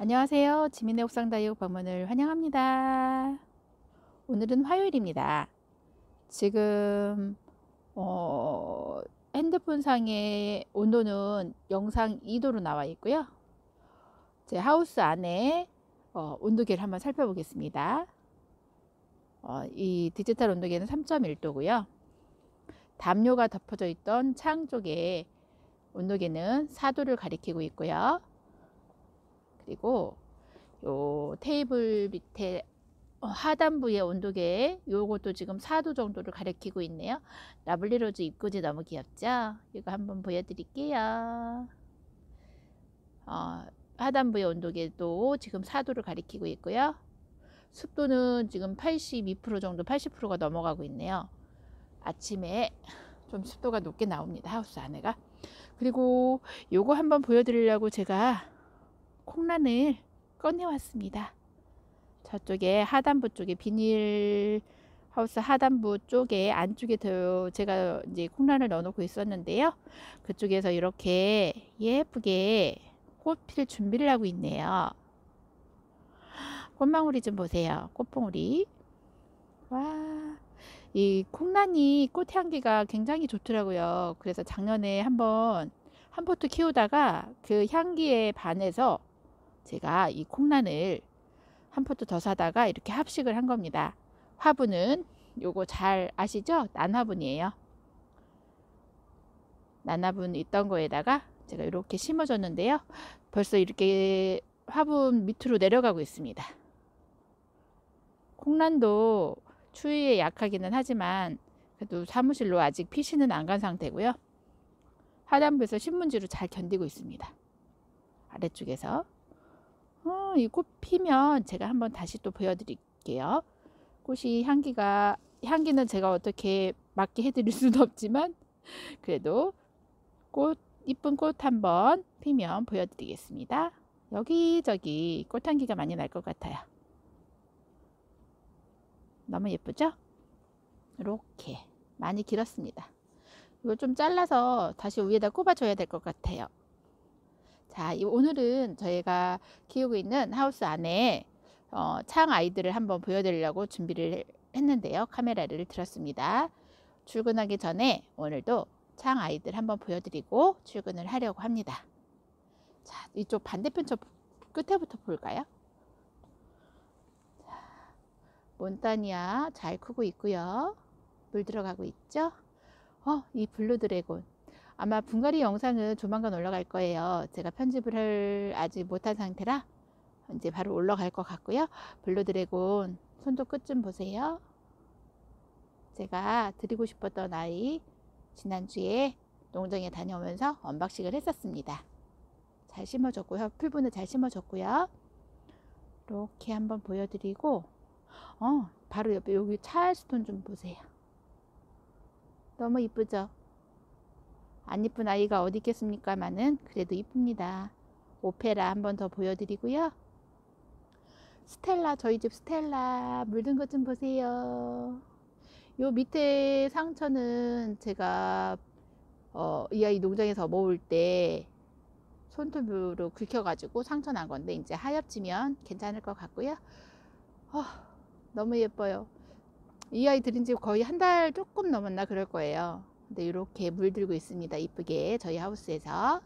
안녕하세요. 지민의 옥상 다육 방문을 환영합니다. 오늘은 화요일입니다. 지금 핸드폰 상의 온도는 영상 2도로 나와 있고요. 제 하우스 안에 온도계를 한번 살펴보겠습니다. 이 디지털 온도계는 3.1도고요. 담요가 덮어져 있던 창 쪽에 온도계는 4도를 가리키고 있고요. 그리고 요 테이블 밑에 하단부의 온도계 요것도 지금 4도 정도를 가리키고 있네요. 라블리로즈 입구지 너무 귀엽죠? 이거 한번 보여드릴게요. 하단부의 온도계도 지금 4도를 가리키고 있고요. 습도는 지금 82% 정도 80%가 넘어가고 있네요. 아침에 좀 습도가 높게 나옵니다. 하우스 안에가. 그리고 요거 한번 보여드리려고 제가 콩란을 꺼내왔습니다. 저쪽에 하단부 쪽에 비닐 하우스 하단부 쪽에 안쪽에 더 제가 이제 콩란을 넣어 놓고 있었는데요. 그쪽에서 이렇게 예쁘게 꽃 필 준비를 하고 있네요. 꽃망울이 좀 보세요. 꽃봉우리. 와, 이 콩란이 꽃 향기가 굉장히 좋더라고요. 그래서 작년에 한번 한 포트 키우다가 그 향기에 반해서 제가 이 콩란을 한 포트 더 사다가 이렇게 합식을 한 겁니다. 화분은 요거 잘 아시죠? 난화분이에요. 난화분 있던 거에다가 제가 이렇게 심어줬는데요. 벌써 이렇게 화분 밑으로 내려가고 있습니다. 콩란도 추위에 약하기는 하지만 그래도 사무실로 아직 피시는 안 간 상태고요. 하단부에서 신문지로 잘 견디고 있습니다. 아래쪽에서 이 꽃 피면 제가 한번 다시 또 보여드릴게요. 꽃이 향기는 제가 어떻게 맡게 해드릴 수는 없지만 그래도 이쁜 꽃 한번 피면 보여드리겠습니다. 여기저기 꽃향기가 많이 날 것 같아요. 너무 예쁘죠? 이렇게 많이 길었습니다. 이거 좀 잘라서 다시 위에다 꼽아줘야 될 것 같아요. 자, 오늘은 저희가 키우고 있는 하우스 안에 창 아이들을 한번 보여드리려고 준비를 했는데요. 카메라를 들었습니다. 출근하기 전에 오늘도 창 아이들 한번 보여드리고 출근을 하려고 합니다. 자, 이쪽 반대편 저 끝에부터 볼까요? 몬타니아 잘 크고 있고요. 물 들어가고 있죠? 이 블루 드래곤. 아마 분갈이 영상은 조만간 올라갈 거예요. 제가 편집을 아직 못한 상태라 이제 바로 올라갈 것 같고요. 블루 드래곤 손톱 끝 좀 보세요. 제가 드리고 싶었던 아이 지난주에 농장에 다녀오면서 언박싱을 했었습니다. 잘 심어줬고요. 풀분을 잘 심어줬고요. 이렇게 한번 보여드리고 바로 옆에 여기 찰스톤 좀 보세요. 너무 이쁘죠? 안 이쁜 아이가 어디 있겠습니까마는 그래도 이쁩니다. 오페라 한번 더 보여드리고요. 스텔라, 저희 집 스텔라 물든 것 좀 보세요. 요 밑에 상처는 제가 이 아이 농장에서 모을 때 손톱으로 긁혀가지고 상처 난 건데 이제 하엽지면 괜찮을 것 같고요. 너무 예뻐요. 이 아이 들인 지 거의 한 달 조금 넘었나 그럴 거예요. 근데 이렇게 물들고 있습니다. 이쁘게 저희 하우스에서.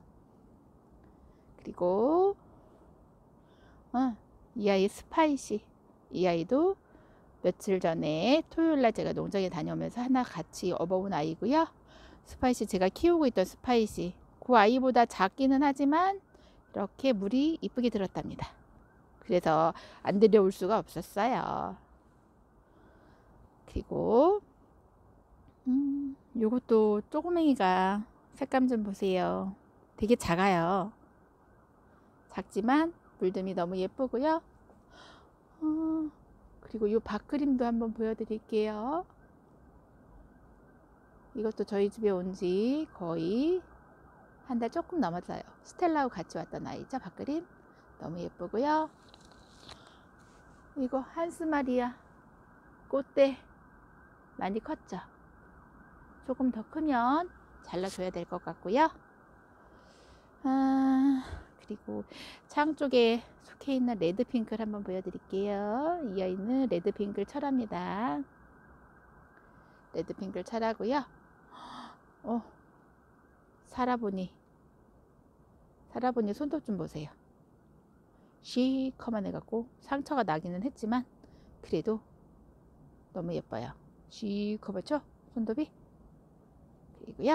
그리고 이 아이 스파이시, 이 아이도 며칠 전에 토요일날 제가 농장에 다녀오면서 하나 같이 업어온 아이고요. 스파이시 제가 키우고 있던 스파이시, 그 아이보다 작기는 하지만 이렇게 물이 이쁘게 들었답니다. 그래서 안 들여올 수가 없었어요. 그리고 요것도 조그맹이가 색감 좀 보세요. 되게 작아요. 작지만 물듬이 너무 예쁘고요. 그리고 이 밥그림도 한번 보여드릴게요. 이것도 저희 집에 온 지 거의 한 달 조금 넘었어요. 스텔라하고 같이 왔던 아이죠. 밥그림 너무 예쁘고요. 이거 한스마리아 꽃대 많이 컸죠. 조금 더 크면 잘라줘야 될 것 같고요. 그리고 창 쪽에 속해 있는 레드핑크를 한번 보여드릴게요. 이 아이는 레드핑크 철합니다. 레드핑크 철하고요. 살아보니 손톱 좀 보세요. 시커먼 해갖고 상처가 나기는 했지만 그래도 너무 예뻐요. 시커멓죠? 손톱이. 그리고요,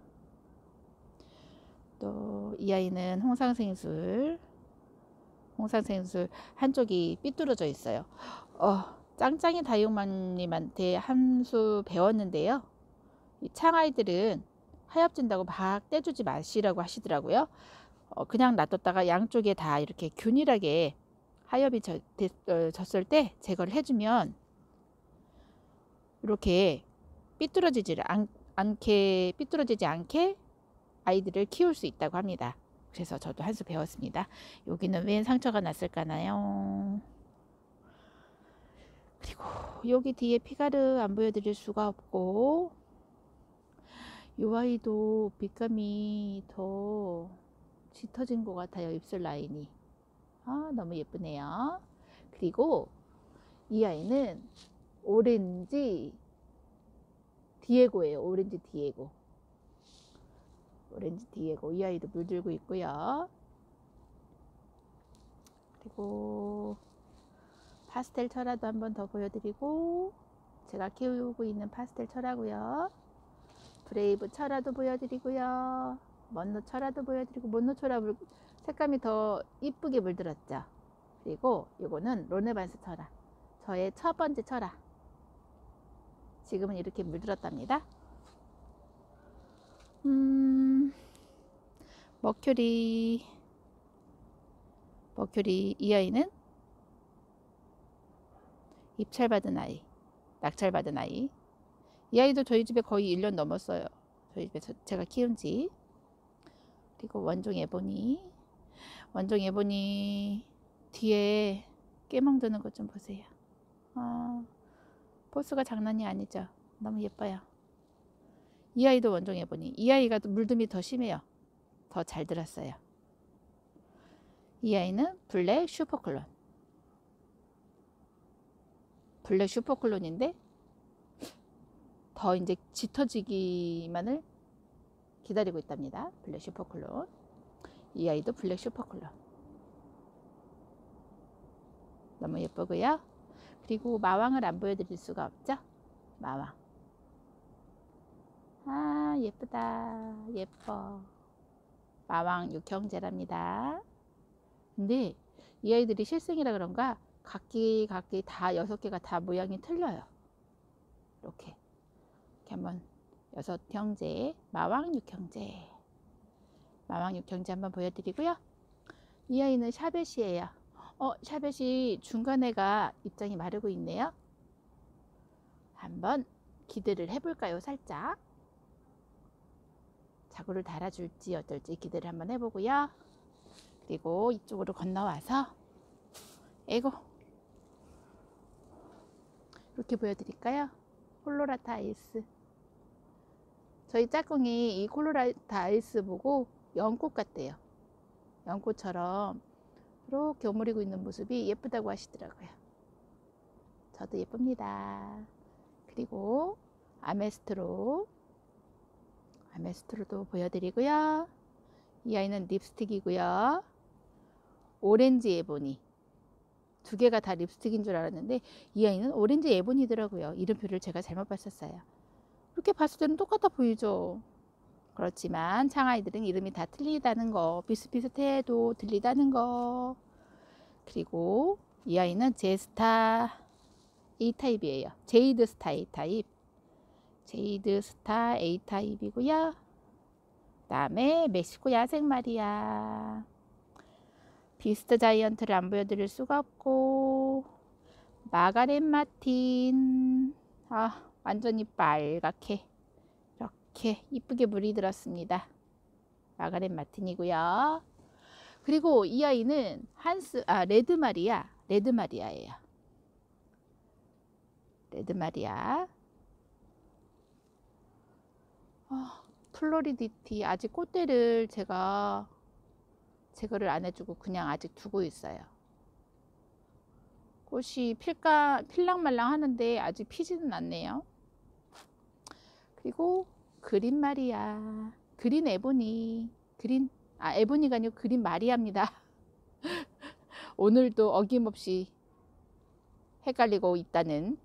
또 이 아이는 홍상생술 한쪽이 삐뚤어져 있어요. 짱짱이 다육맘님한테 한 수 배웠는데요. 이 창아이들은 하엽진다고 막 떼주지 마시라고 하시더라고요. 그냥 놔뒀다가 양쪽에 다 이렇게 균일하게 하엽이 졌을 때 제거를 해주면 이렇게 삐뚤어지지 않게 아이들을 키울 수 있다고 합니다. 그래서 저도 한 수 배웠습니다. 여기는 왜 상처가 났을까나요? 그리고 여기 뒤에 피가르 안 보여드릴 수가 없고, 이 아이도 빛감이 더 짙어진 것 같아요. 입술 라인이. 너무 예쁘네요. 그리고 이 아이는 오렌지 디에고예요. 오렌지 디에고. 이 아이도 물들고 있고요. 그리고 파스텔 철화도 한번 더 보여드리고, 제가 키우고 있는 파스텔 철화고요. 브레이브 철화도 보여드리고요. 먼노 철화도 보여드리고, 먼노 철화 색감이 더 이쁘게 물들었죠. 그리고 이거는 로네반스 철화, 저의 첫 번째 철화. 지금은 이렇게 물들었답니다. 머큐리 이 아이는 입찰받은 아이, 낙찰받은 아이. 이 아이도 저희 집에 거의 1년 넘었어요. 저희 집에 제가 키운지. 그리고 원종 에보니 뒤에 깨멍드는 것 좀 보세요. 포스가 장난이 아니죠. 너무 예뻐요. 이 아이도 원종 에보니. 이 아이가 물듦이 더 심해요. 더 잘 들었어요. 이 아이는 블랙 슈퍼클론인데 더 이제 짙어지기만을 기다리고 있답니다. 블랙 슈퍼클론. 이 아이도 블랙 슈퍼클론. 너무 예쁘고요. 그리고 마왕을 안 보여드릴 수가 없죠. 마왕. 예쁘다. 예뻐. 마왕 육형제랍니다. 근데 이 아이들이 실생이라 그런가 각기 다 6개가 다 모양이 틀려요. 이렇게 한번 6형제, 마왕 육형제 한번 보여드리고요. 이 아이는 샤벳이에요. 샤벳이 중간에가 입장이 마르고 있네요. 한번 기대를 해볼까요? 살짝 자구를 달아줄지 어떨지 기대를 한번 해보고요. 그리고 이쪽으로 건너와서 이렇게 보여드릴까요? 콜로라타 아이스. 저희 짝꿍이 이 콜로라타 아이스 보고 연꽃 같대요. 연꽃처럼 이렇게 오므리고 있는 모습이 예쁘다고 하시더라고요. 저도 예쁩니다. 그리고 아메스트로도 보여드리고요. 이 아이는 립스틱이고요. 오렌지 에보니. 2개가 다 립스틱인 줄 알았는데 이 아이는 오렌지 에보니더라고요. 이름표를 제가 잘못 봤었어요. 이렇게 봤을 때는 똑같아 보이죠. 그렇지만 창아이들은 이름이 다 틀리다는 거, 비슷비슷해도 들리다는 거. 그리고 이 아이는 제스타 A타입이에요. 제이드 스타 A타입이고요. 그 다음에 멕시코 야생 마리아. 비스트 자이언트를 안 보여드릴 수가 없고, 마가렛 마틴. 완전히 빨갛게 이렇게 이쁘게 물이 들었습니다. 마가렛 마틴이고요. 그리고 이 아이는 레드 마리아예요. 레드 마리아. 플로리디티 아직 꽃대를 제가 제거를 안 해주고 그냥 아직 두고 있어요. 꽃이 필랑말랑 하는데 아직 피지는 않네요. 그리고 그린 마리아, 그린 에보니, 에보니가 아니고 그린 마리아입니다. 오늘도 어김없이 헷갈리고 있다는.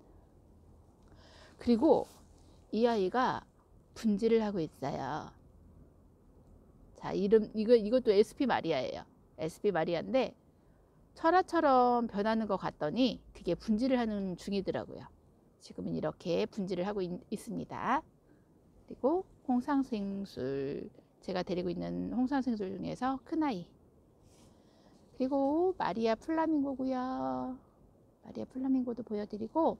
그리고 이 아이가 분지를 하고 있어요. 자, 이것도 SP 마리아예요. SP 마리아인데 철화처럼 변하는 것 같더니 그게 분지를 하는 중이더라고요. 지금은 이렇게 분지를 하고 있습니다. 그리고 홍상생술, 제가 데리고 있는 홍상생술 중에서 큰아이. 그리고 마리아 플라밍고고요. 마리아 플라밍고도 보여드리고,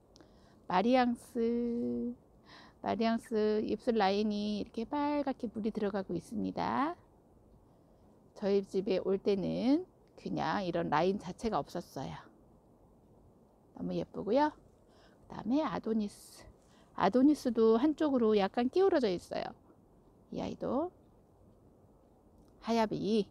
마리앙스 입술 라인이 이렇게 빨갛게 물이 들어가고 있습니다. 저희 집에 올 때는 그냥 이런 라인 자체가 없었어요. 너무 예쁘고요. 그 다음에 아도니스도 한쪽으로 약간 기울어져 있어요. 이 아이도 하엽이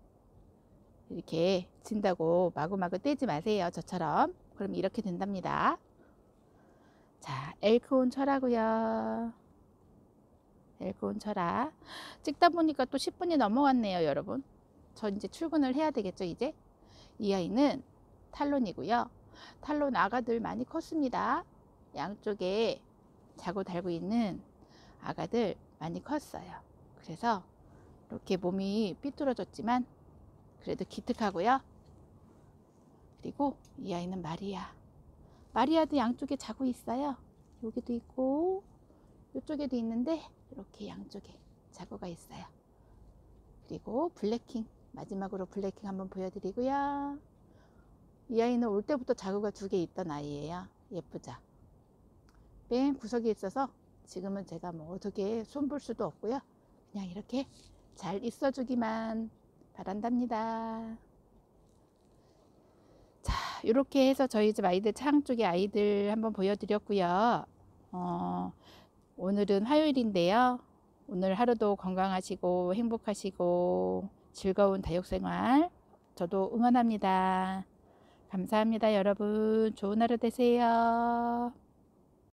이렇게 진다고 마구마구 떼지 마세요. 저처럼. 그럼 이렇게 된답니다. 자, 엘크온 철하고요. 엘크온 철아. 찍다 보니까 또 10분이 넘어갔네요, 여러분. 저 이제 출근을 해야 되겠죠, 이제. 이 아이는 탈론이고요. 탈론 아가들 많이 컸습니다. 양쪽에 자고 달고 있는 아가들 많이 컸어요. 그래서 이렇게 몸이 삐뚤어졌지만 그래도 기특하고요. 그리고 이 아이는 마리아도 양쪽에 자고 있어요. 여기도 있고 이쪽에도 있는데 이렇게 양쪽에 자고가 있어요. 그리고 블랙킹, 마지막으로 블랙킹 한번 보여드리고요. 이 아이는 올 때부터 자구가 2개 있던 아이예요. 예쁘죠? 맨 구석에 있어서 지금은 제가 뭐 어떻게 손볼 수도 없고요. 그냥 이렇게 잘 있어주기만 바란답니다. 자, 이렇게 해서 저희 집 아이들, 창 쪽의 아이들 한번 보여드렸고요. 오늘은 화요일인데요. 오늘 하루도 건강하시고 행복하시고 즐거운 다육생활 저도 응원합니다. 감사합니다, 여러분. 좋은 하루 되세요.